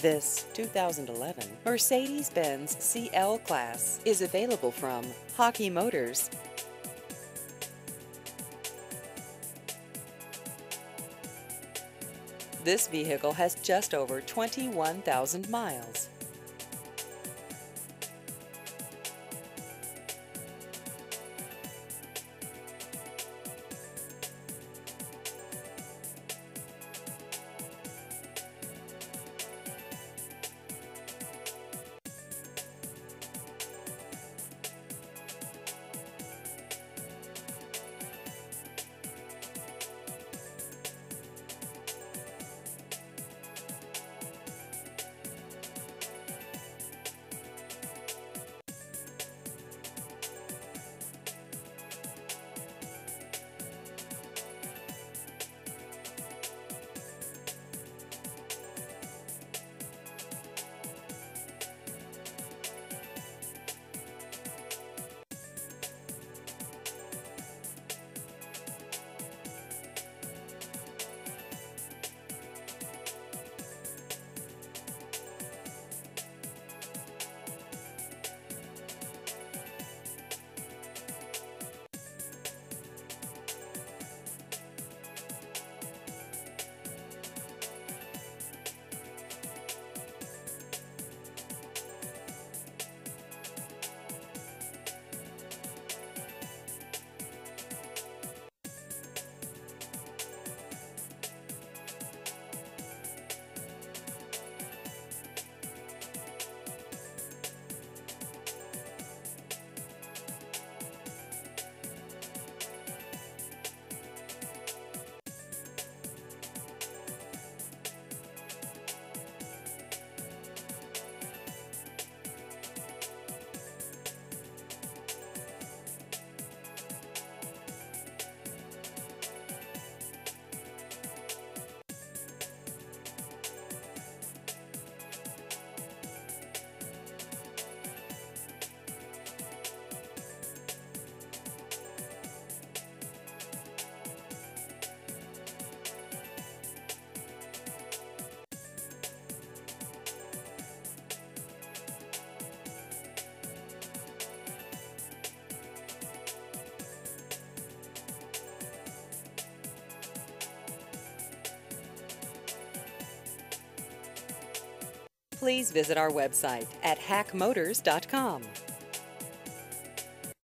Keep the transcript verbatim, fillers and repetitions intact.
This two thousand eleven Mercedes-Benz C L Class is available from Hockey Motors. This vehicle has just over twenty-one thousand miles. Please visit our website at hack motors dot com.